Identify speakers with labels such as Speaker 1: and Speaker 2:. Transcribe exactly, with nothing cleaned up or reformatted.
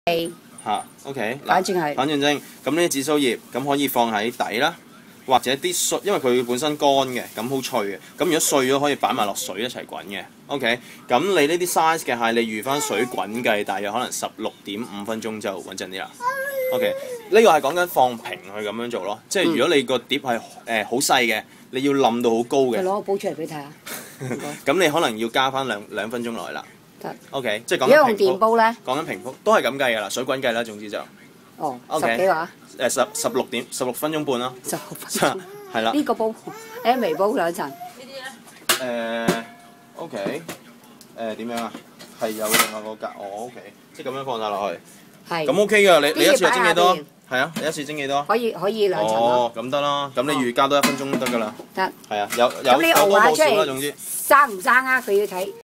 Speaker 1: 嚇 ，OK，
Speaker 2: 反轉係。
Speaker 1: 反轉蒸，咁呢啲紫蘇葉咁可以放喺底啦，或者啲碎，因為佢本身乾嘅，咁好脆嘅，咁如果碎咗可以擺埋落水一齊滾嘅。OK， 咁你呢啲 size 嘅蟹，你預翻水滾計，大約可能十六點五分鐘就穩陣啲啦。OK， 呢個係講緊放平去咁樣做咯，即係如果你個碟係誒好細嘅，你要冧到好高嘅。
Speaker 2: 攞個煲出嚟俾你睇下。
Speaker 1: 咁你可能要加翻兩兩分鐘落去啦。
Speaker 2: 得。
Speaker 1: OK， 即係講緊
Speaker 2: 如果用
Speaker 1: 平
Speaker 2: 電煲咧？
Speaker 1: 講緊平煲都係咁計㗎啦，水滾計啦，總之就。
Speaker 2: 哦。
Speaker 1: OK。
Speaker 2: 十幾話？
Speaker 1: 誒十十六點十六分鐘半啦。
Speaker 2: 十六分鐘。
Speaker 1: 係啦。
Speaker 2: 呢個煲，誒微煲兩層。呢
Speaker 1: 啲咧？誒 OK，誒點樣啊？係有另外個格，哦 OK， 即係咁樣放晒落去。係。咁 OK 㗎，你你一次蒸幾多？係啊，你一次蒸幾多？
Speaker 2: 可以可以兩層咯。
Speaker 1: 哦，咁得啦，咁你預加多一分鐘都得㗎啦。
Speaker 2: 得。
Speaker 1: 係啊，有有
Speaker 2: 咁你熬下出嚟，
Speaker 1: 總之。
Speaker 2: 生唔生啊？佢要睇。